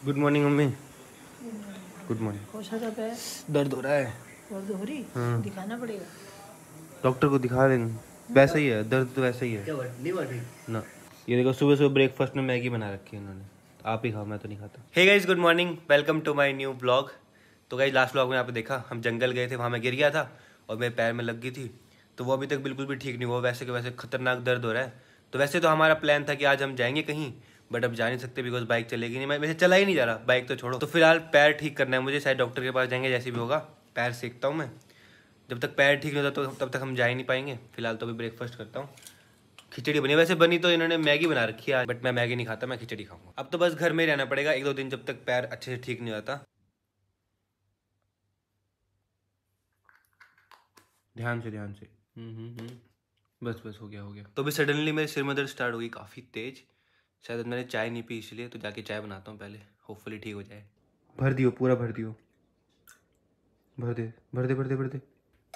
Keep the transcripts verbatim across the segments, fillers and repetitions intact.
Good morning mummy. Good morning. खुश हो जाता है? दर्द हो रहा है। दर्द हो रही? हाँ। दिखाना पड़ेगा। डॉक्टर को दिखा रहे हैं। वैसा ही है, दर्द तो वैसा ही है। क्या बात नहीं बात ना। ये देखो सुबह सुबह ब्रेकफास्ट में मैगी बना रखी है इन्होंने। आप ही खाओ, मैं तो नहीं खाता। Hey guys, good morning, welcome to my new blog. तो गाइस लास्ट ब्लॉग में आपने देखा हम जंगल गए थे, वहाँ मैं गिर गया था और मेरे पैर में लग गई थी। तो वो अभी तक बिल्कुल भी ठीक नहीं हुआ, वैसे के वैसे खतरनाक दर्द हो रहा है। तो वैसे तो हमारा प्लान था कि आज हम जाएंगे कहीं, बट अब जा नहीं सकते बिकॉज बाइक चलेगी नहीं। मैं वैसे चला ही नहीं जा रहा, बाइक तो छोड़ो। तो फिलहाल पैर ठीक करना है मुझे, शायद डॉक्टर के पास जाएंगे, जैसे भी होगा। पैर सीखता हूँ मैं, जब तक पैर ठीक नहीं होता तो तब तक हम जा ही नहीं पाएंगे। फिलहाल तो अभी ब्रेकफास्ट करता हूँ। खिचड़ी बनी, वैसे बनी तो इन्होंने मैगी बना रखी है, बट मैं मैगी नहीं खाता, मैं खिचड़ी खाऊंगा। अब तो बस घर में ही रहना पड़ेगा एक दो दिन, जब तक पैर अच्छे से ठीक नहीं होता। ध्यान से ध्यान से। हम्म हम्म हम्म बस बस हो गया हो गया। तो अभी सडनली मेरे सिर में दर्द स्टार्ट हो गई काफ़ी तेज। शायद मैंने चाय नहीं पी इसलिए, तो जाके चाय बनाता हूँ पहले, होपफुली ठीक हो जाए। भर दियो, पूरा भर दियो, भर दे भर दे भर दे भर दे।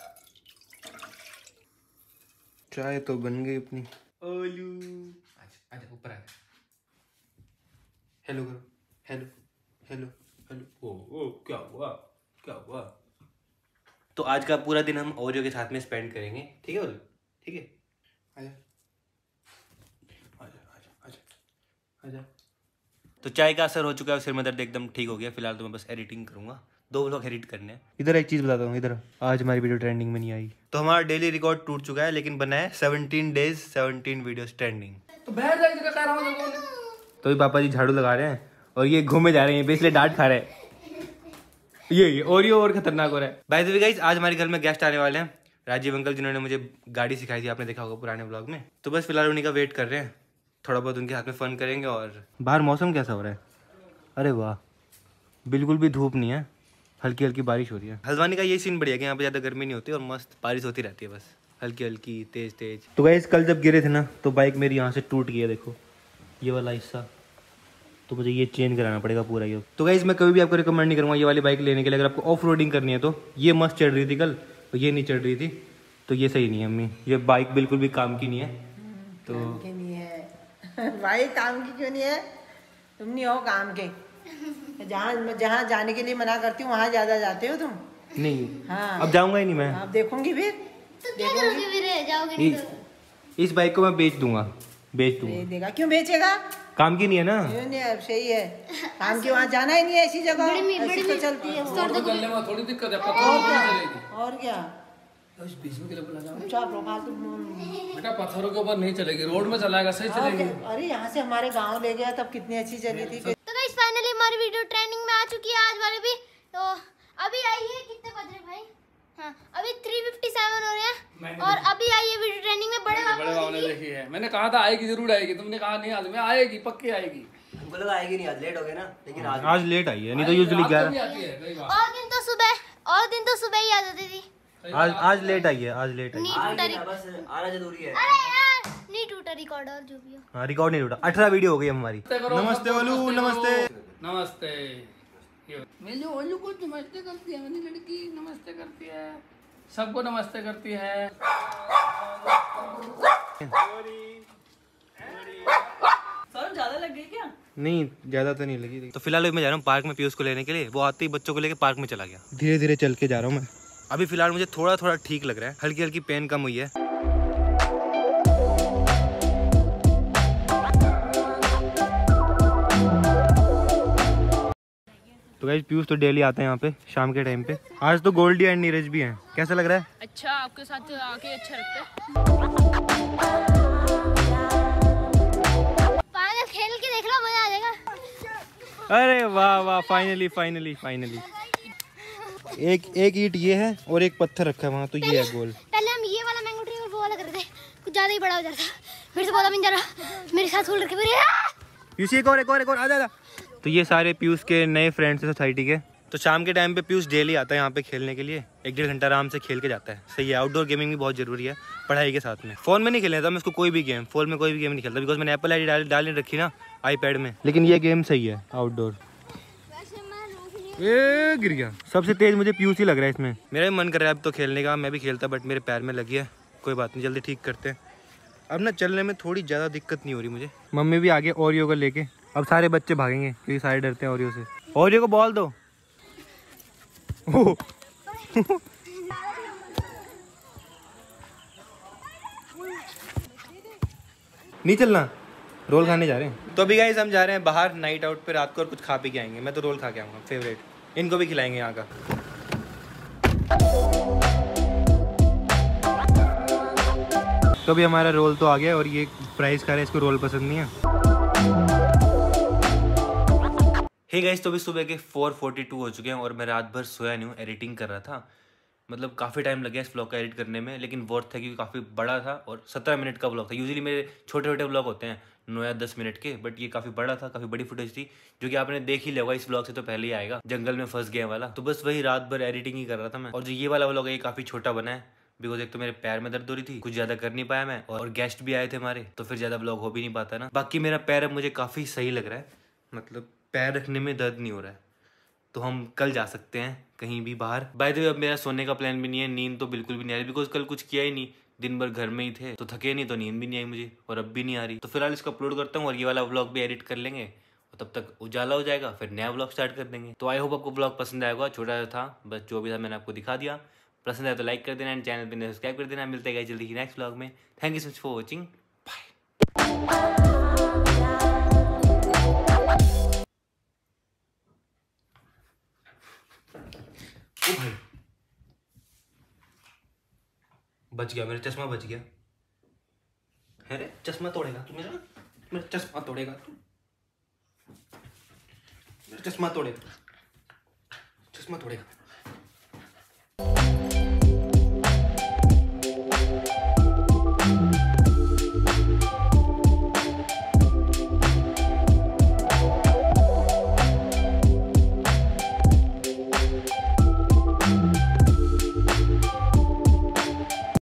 चाय तो बन गई अपनी। ओलू आजा आजा ऊपर आ। हेलो करो, हेलो हेलो हेलो। ओ ओ क्या हुआ क्या हुआ। तो आज का पूरा दिन हम ओरियो के साथ में स्पेंड करेंगे, ठीक है ओरियो? ठीक है, आजा आजा आजा आजा आजा। तो चाय का असर हो चुका है, सिर में दर्द एकदम ठीक हो गया। फिलहाल तो मैं बस एडिटिंग करूंगा, दो व्लॉग एडिट करने हैं। इधर एक चीज़ बताता हूँ, इधर आज हमारी वीडियो ट्रेंडिंग में नहीं आई। तो हमारा डेली रिकॉर्ड टूट चुका है, लेकिन बना है seventeen days seventeen videos trending. तो बैठ जा, इधर कह रहा हूं। तो ये पापा जी झाड़ू लगा रहे हैं और ये घूमे जा रहे हैं, इसलिए डांट खा रहे हैं। ये ये ओरियो और खतरनाक हो रहा है। बाय द वे गाइस, आज हमारे घर में गेस्ट आने वाले हैं, राजीव अंकल, जिन्होंने मुझे गाड़ी सिखाई थी, आपने देखा होगा पुराने ब्लॉग में। तो बस फिलहाल उन्हीं का वेट कर रहे हैं, थोड़ा बहुत उनके हाथ में फन करेंगे। और बाहर मौसम कैसा हो रहा है? अरे वाह, बिल्कुल भी धूप नहीं है, हल्की हल्की बारिश हो रही है। हल्द्वानी का ये सीन बढ़िया कि यहाँ पे ज़्यादा गर्मी नहीं होती और मस्त बारिश होती रहती है, बस हल्की हल्की तेज तेज। तो गाइस कल जब गिरे थे ना, तो बाइक मेरी यहाँ से टूट गई है, देखो ये वाला हिस्सा। तो मुझे ये चेंज कराना पड़ेगा पूरा ये। तो गाइस मैं कभी भी आपको रिकमेंड नहीं करूँगा ये वाली बाइक लेने के लिए। अगर आपको ऑफ रोडिंग करनी है तो ये मस्त चढ़ रही थी कल, तो ये नहीं चढ़ रही थी, तो ये सही नहीं है अम्मी। ये बाइक बिल्कुल भी काम की नहीं है। तो काम की नहीं है भाई, काम की क्यों नहीं है? तुम नहीं हो काम के। जहाँ जहाँ जाने के लिए मना करती हूँ वहाँ ज्यादा जाते हो तुम। नहीं हाँ, अब जाऊँगा ही नहीं मैं। आप देखूंगी फिर। तो क्या करोगे फिर? जाओगे नहीं तो? इस बाइक को मैं बेच दूंगा, बेच दूंगा। देगा, क्यों बेचेगा? काम की नहीं है ना। क्यों नहीं है, सही है। काम की वहाँ जाना ही नहीं है, ऐसी जगह ऐसी तो चलती है। चलने में थोड़ी दिक्कत है, और पत्थर क्या चलेगी। और क्या इस बीच में के लिए अच्छा प्रोफाइल तो बेटा, पत्थरों के ऊपर नहीं चलेगी, रोड में चलाएगा सही चलेगी। अरे यहाँ से हमारे गांव ले गया तब कितनी अच्छी चली थी। तो गाइस फाइनली हमारी वीडियो ट्रेंडिंग में आ चुकी है आज वाली भी। तो अभी आई है, कितने बज रहे भाई? हाँ अभी थ्री फिफ्टी सेवन हो रहे हैं और अभी आई है वीडियो ट्रेंडिंग में। बड़े बड़े बाबू ने देखी है, मैंने कहा था आएगी, जरूर आएगी। तुमने कहा नहीं आज में आएगी, पक्की आएगी। हमको लगा आएगी नहीं, आज लेट हो गया ना, लेकिन आज आज लेट आई है, नहीं तो यूजुअली ग्यारह। और दिन तो सुबह और दिन तो सुबह ही आ जाती थी। आज आज लेट आई है, आज लेट आई है। नहीं टूटा, ना, बस आना जरूरी है। अरे यार नहीं टूटा रिकॉर्ड और जो भी हो। हाँ रिकॉर्ड नहीं टूटा। अठारह वीडियो हो गई हमारी। नमस्ते ओलू, नमस्ते नमस्ते। मेरी ओलू को नमस्ते करती है, मेरी लड़की नमस्ते करती है, सबको नमस्ते करती है। सर ज्यादा लग गई क्या? नहीं ज्यादा तो नहीं लगी। तो फिलहाल मैं जा रहा हूँ पार्क में पीयूष को लेने के लिए। वो आते ही बच्चों को लेके पार्क में चला गया। धीरे धीरे चल के जा रहा हूँ मैं। अभी फिलहाल मुझे थोड़ा थोड़ा ठीक लग रहा है, हल्की हल्की पेन कम हुई है। तो गाइस पीयूष तो डेली आता है यहाँ पे शाम के टाइम पे। आज तो गोल्डी एंड नीरज भी हैं। कैसा लग रहा है? अच्छा, आपके साथ आके अच्छा लगता है। फाइनल खेल के देख लो, मजा आ जाएगा। अरे वाह वाह, फाइनली फाइनली फाइनली। एक एक ईंट ये है और एक पत्थर रखा है वहाँ, तो ये है गोल। पहले हम ये वाला मैंगो ट्री और वो वाला करते थे, कुछ ज्यादा ही बड़ा हो जाता। मेरे से बोला मिल जा रहा, मेरे साथ खोल रखे मेरे। पीयूष एक और एक और एक और आ जा। तो ये सारे पीयूष के नए फ्रेंड्स हैं सोसाइटी के। तो शाम के टाइम पे पीयूष डेली आता है यहाँ पे खेलने के लिए, एक डेढ़ घंटा आराम से खेल के जाता है। सही है, आउटडोर गेमिंग भी बहुत जरूरी है पढ़ाई के साथ में। फोन में नहीं खेलता मैं इसको कोई भी गेम, फोन में कोई भी गेम नहीं खेलता, बिकॉज मैंने एप्पल आई डी डाल रखी ना आईपैड में। लेकिन ये गेम सही है आउटडोर। ए गिर गया। सबसे तेज मुझे पीयूष ही लग रहा है इसमें। मेरा भी मन कर रहा है अब तो खेलने का, मैं भी खेलता, बट मेरे पैर में लगी है। कोई बात नहीं, जल्दी ठीक करते हैं। अब ना चलने में थोड़ी ज़्यादा दिक्कत नहीं हो रही मुझे। मम्मी भी आगे ओरियो को लेके अब सारे बच्चे भागेंगे क्योंकि सारे डरते हैं ओरियो से। ओरियो को बॉल दो। नहीं चलना, रोल खाने जा रहे हैं। तो अभी गाइस हम जा रहे हैं बाहर नाइट आउट पे रात को और कुछ खा पी के आएंगे। मैं तो रोल खा के आऊँगा, फेवरेट। इनको भी खिलाएंगे यहाँ का। तो अभी हमारा रोल तो आ गया और ये प्राइस खा रहा है, इसको रोल पसंद नहीं है। हे गाइस, तो अभी सुबह के फोर फोर्टी टू हो चुके हैं और मैं रात भर सोया नहीं हूँ, एडिटिंग कर रहा था। मतलब काफ़ी टाइम लग गया इस ब्लॉग का एडिट करने में, लेकिन वर्थ था क्योंकि काफ़ी बड़ा था और सत्रह मिनट का ब्लॉग था। यूजुअली मेरे छोटे छोटे ब्लॉग होते हैं नौ या दस मिनट के, बट ये काफ़ी बड़ा था, काफ़ी बड़ी फुटेज थी, जो कि आपने देख ही लिया होगा। इस ब्लॉग से तो पहले ही आएगा, जंगल में फंस गया वाला। तो बस वही रात भर एडिटिंग ही कर रहा था मैं। और जो ये वाला ब्लॉग है ये काफ़ी छोटा बना है, बिकॉज एक तो मेरे पैर में दर्द हो रही थी, कुछ ज़्यादा कर नहीं पाया मैं, और गेस्ट भी आए थे हमारे, तो फिर ज़्यादा ब्लॉग हो भी नहीं पाता ना। बाकी मेरा पैर अब मुझे काफ़ी सही लग रहा है, मतलब पैर रखने में दर्द नहीं हो रहा है। तो हम कल जा सकते हैं कहीं भी बाहर। बाय द वे अब मेरा सोने का प्लान भी नहीं है, नींद तो बिल्कुल भी नहीं आ रही, बिकॉज कल कुछ किया ही नहीं, दिन भर घर में ही थे, तो थके नहीं, तो नींद भी नहीं आई मुझे, और अब भी नहीं आ रही। तो फिलहाल इसको अपलोड करता हूँ और ये वाला व्लॉग भी एडिट कर लेंगे, और तब तक उजाला हो जाएगा, फिर नया व्लॉग स्टार्ट कर देंगे। तो आई होप आपको व्लॉग पसंद आएगा। छोटा था, बस जो भी था मैंने आपको दिखा दिया। पसंद आया तो लाइक कर देना एंड चैनल पर सब्सक्राइब कर देना। मिलते हैं जल्दी ही नेक्स्ट व्लॉग में। Thank you so much for watching, bye. ओ भाई, बच गया, मेरा चश्मा बच गया। है रे, चश्मा तोड़ेगा तू मेरा, मेरा चश्मा तोड़ेगा तू, मेरा चश्मा तोड़ेगा, चश्मा तोड़ेगा।